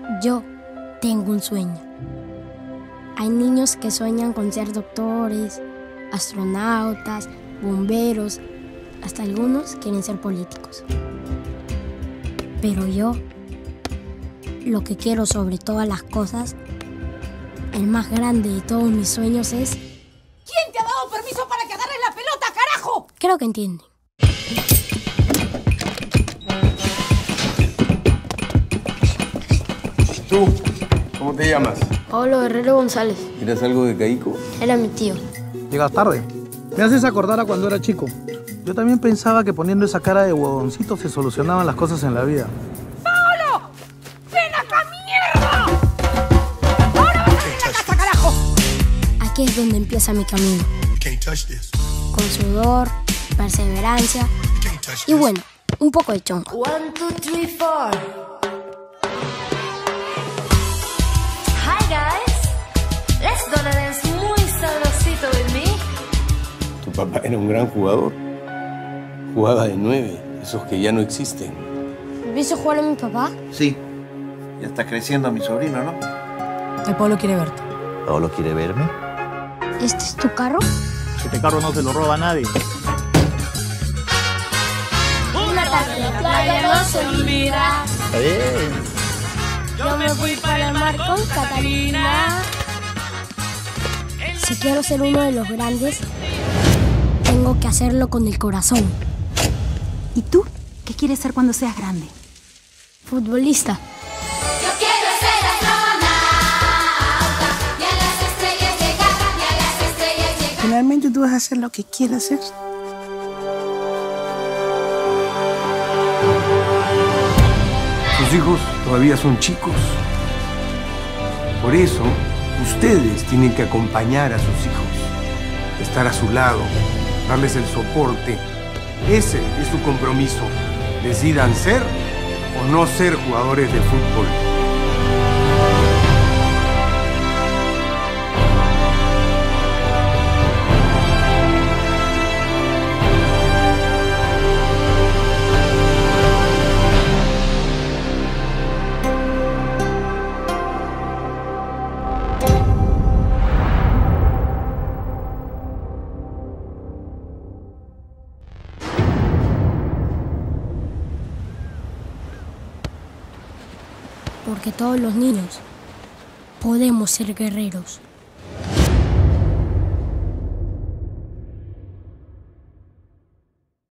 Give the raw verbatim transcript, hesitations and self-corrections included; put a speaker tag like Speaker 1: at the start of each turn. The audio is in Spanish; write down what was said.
Speaker 1: Yo tengo un sueño. Hay niños que sueñan con ser doctores, astronautas, bomberos, hasta algunos quieren ser políticos. Pero yo, lo que quiero sobre todas las cosas, el más grande de todos mis sueños es...
Speaker 2: ¿Quién te ha dado permiso para que agarres la pelota, carajo?
Speaker 1: Creo que entienden.
Speaker 3: ¿Tú? ¿Cómo te llamas?
Speaker 1: Pablo Guerrero González.
Speaker 3: ¿Eras algo de Caico?
Speaker 1: Era mi tío.
Speaker 4: Llegas tarde. Me haces acordar a cuando era chico. Yo también pensaba que poniendo esa cara de huevoncito se solucionaban las cosas en la vida.
Speaker 2: ¡Pablo! ¡Ven acá, mierda! ¡Ahora vas a ir a la casa, carajo!
Speaker 1: Aquí es donde empieza mi camino. Con sudor, perseverancia y bueno, un poco de chongo.
Speaker 5: One, two, three, four. Hi guys, let's gonna dance muy sabrosito with me.
Speaker 3: Tu papá era un gran jugador. Jugaba de nueve, esos que ya no existen.
Speaker 1: ¿Viste jugar a mi papá?
Speaker 6: Sí. Ya está creciendo mi sobrino, ¿no?
Speaker 2: El Pablo quiere verte.
Speaker 6: ¿Pablo quiere verme?
Speaker 1: ¿Este es tu carro?
Speaker 4: Este carro no se lo roba a nadie.
Speaker 1: Una tarde en la playa no se olvida.
Speaker 4: Está bien.
Speaker 1: Yo me fui para el mar con Catalina. Si quiero ser uno de los grandes, tengo que hacerlo con el corazón.
Speaker 7: ¿Y tú? ¿Qué quieres ser cuando seas grande?
Speaker 1: Futbolista.
Speaker 5: Yo quiero ser astronauta y a las estrellas llegar, y a las estrellas llegar.
Speaker 8: Finalmente tú vas a hacer lo que quieras hacer.
Speaker 3: Sus hijos todavía son chicos. Por eso, ustedes tienen que acompañar a sus hijos, estar a su lado, darles el soporte. Ese es su compromiso. Decidan ser o no ser jugadores de fútbol.
Speaker 1: Porque todos los niños podemos ser guerreros.